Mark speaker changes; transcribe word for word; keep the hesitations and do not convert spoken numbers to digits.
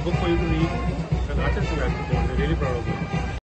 Speaker 1: book for you to read. An artist in that. They're really proud of you.